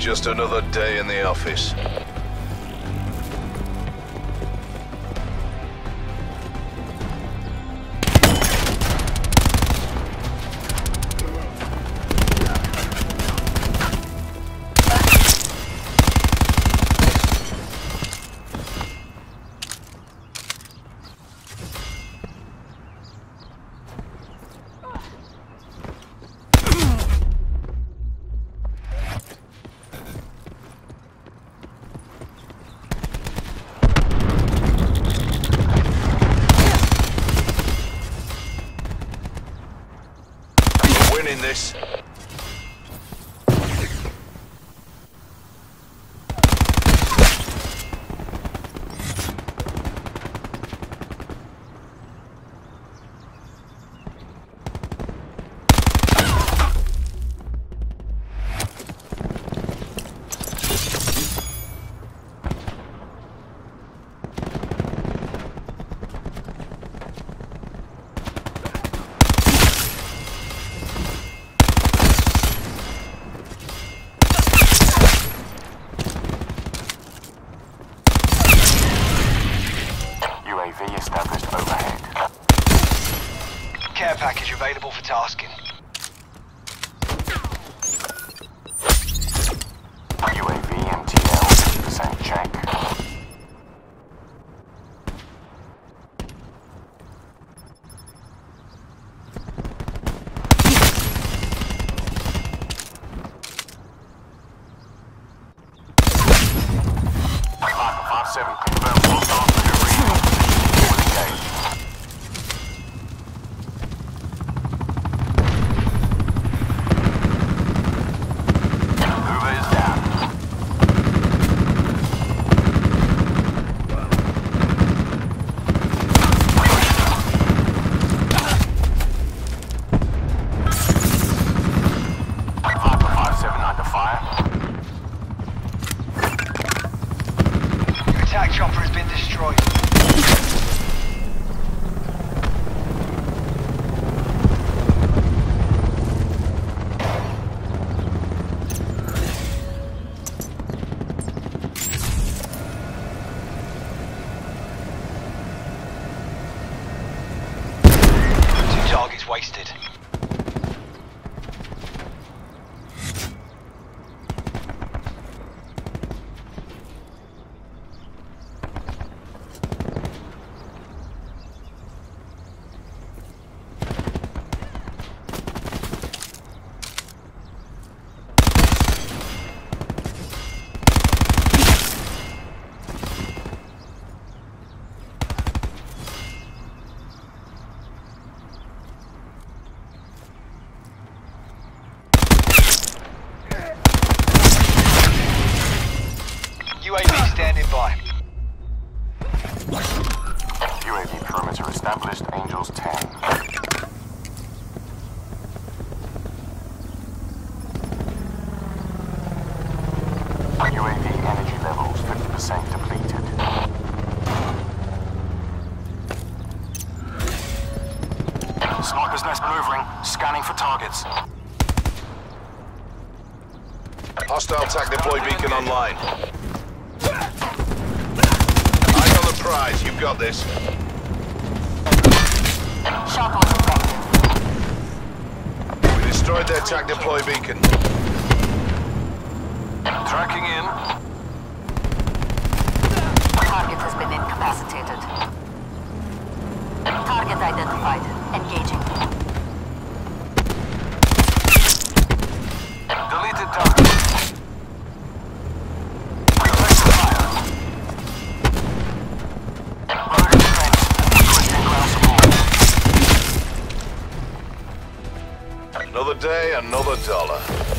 Just another day in the office. Winning this. UAV established overhead. Care package available for tasking. UAV MTL 50% check. Mark 57 confirmed hostile delivery. Attack chopper has been destroyed. Two targets wasted. UAV standing by. UAV perimeter established, Angels 10. UAV energy levels 50% depleted. Sniper's nest maneuvering, scanning for targets. Hostile TAC deploy beacon online. Eyes on the prize, you've got this. Shot on objective. We destroyed their TAC deploy beacon. Tracking in. Target has been incapacitated. Target identified. Engaging. Deleted target. Another day, another dollar.